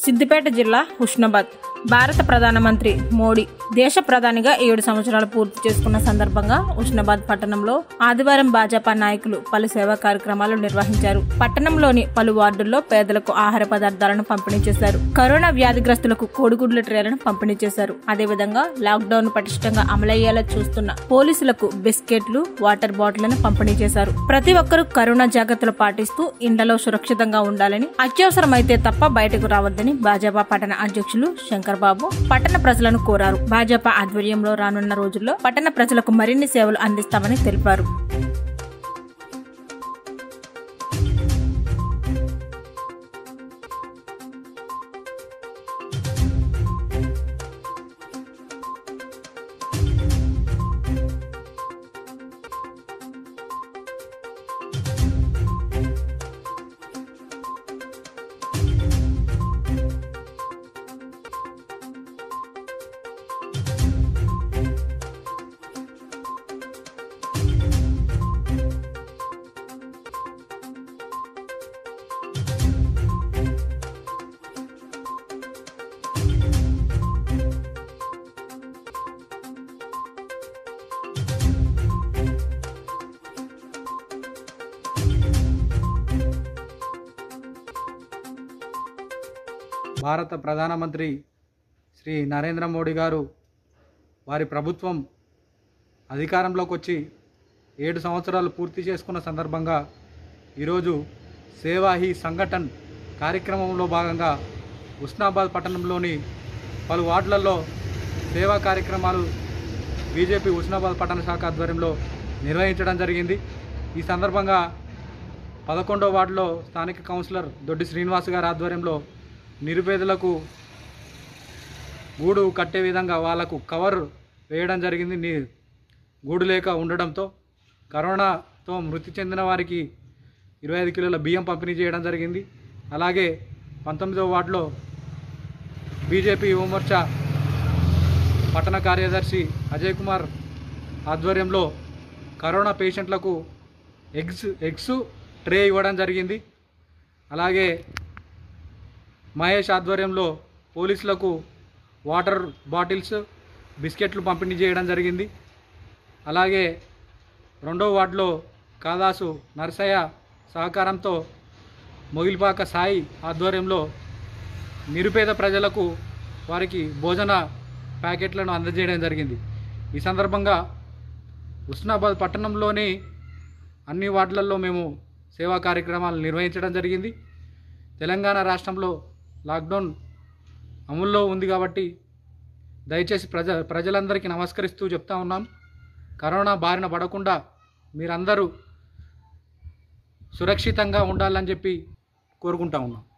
సిద్దిపేట జిల్లా హుస్నాబాద్. భారత ప్రధానమంత్రి మోడీ దేశ ప్రధానిగా 7 సంవత్సరాలు పూర్తి చేసుకున్న సందర్భంగా హుస్నాబాద్ పట్టణంలో ఆదివారం భాజపా నాయకులు పలు సేవా కార్యక్రమాలు నిర్వహించారు. పట్టణంలోని పలు వార్డుల్లో పేదలకు ఆహార పదార్థాలను పంపిణీ చేశారు. కరోనా వ్యాధిగ్రస్తులకు కోడిగుడ్ల ట్రేలను పంపిణీ చేశారు. అదేవిధంగా లాక్డౌన్ పటిష్టంగా అమలయ్యేలా చూస్తున్న పోలీసులకు బిస్కెట్లు, వాటర్ బాటిళ్లను పంపిణీ చేశారు. ప్రతి ఒక్కరూ కరోనా జాగ్రత్తలు పాటిస్తూ ఇండ్లలో సురక్షితంగా ఉండాలని, అత్యవసరమైతే తప్ప బయటకు రావద్దని భాజపా పట్టణ అధ్యక్షులు శంకర్ బాబు పట్టణ ప్రజలను కోరారు. భాజపా ఆధ్వర్యంలో రానున్న రోజుల్లో పట్టణ ప్రజలకు మరిన్ని సేవలు అందిస్తామని తెలిపారు. భారత ప్రధానమంత్రి శ్రీ నరేంద్ర మోడీ గారు వారి ప్రభుత్వం అధికారంలోకి వచ్చి 7 సంవత్సరాలు పూర్తి చేసుకున్న సందర్భంగా ఈరోజు సేవా హీ సంఘటన్ కార్యక్రమంలో భాగంగా హుస్నాబాద్ పట్టణంలోని పలు వార్డులలో సేవా కార్యక్రమాలు బీజేపీ హుస్నాబాద్ పట్టణ శాఖ ఆధ్వర్యంలో నిర్వహించడం జరిగింది. ఈ సందర్భంగా 11వ వార్డులో స్థానిక కౌన్సిలర్ దొడ్డి శ్రీనివాస్ గారి ఆధ్వర్యంలో నిరుపేదలకు గూడు కట్టే విధంగా వాళ్లకు కవర్ వేయడం జరిగింది. గూడు లేక ఉండడంతో కరోనాతో మృతి చెందిన వారికి 25 కిలోల బియ్యం పంపిణీ చేయడం జరిగింది. అలాగే 19వ వార్డులో బీజేపీ యువమోర్చా పట్టణ కార్యదర్శి అజయ్ కుమార్ ఆధ్వర్యంలో కరోనా పేషెంట్లకు ఎగ్స్ ట్రే ఇవ్వడం జరిగింది. అలాగే మహేష్ ఆధ్వర్యంలో పోలీసులకు వాటర్ బాటిల్స్, బిస్కెట్లు పంపిణీ చేయడం జరిగింది. అలాగే 2వ వార్డులో కాదాసు నరసయ్య సహకారంతో మొగిలిపాక సాయి ఆధ్వర్యంలో నిరుపేద ప్రజలకు వారికి భోజన ప్యాకెట్లను అందజేయడం జరిగింది. ఈ సందర్భంగా హుస్నాబాద్ పట్టణంలోని అన్ని వార్డులలో మేము సేవా కార్యక్రమాలు నిర్వహించడం జరిగింది. తెలంగాణ రాష్ట్రంలో లాక్డౌన్ అమల్లో ఉంది కాబట్టి దయచేసి ప్రజలందరికీ నమస్కరిస్తూ చెప్తా ఉన్నాం, కరోనా బారిన పడకుండా మీరందరూ సురక్షితంగా ఉండాలని చెప్పి కోరుకుంటా ఉన్నాం.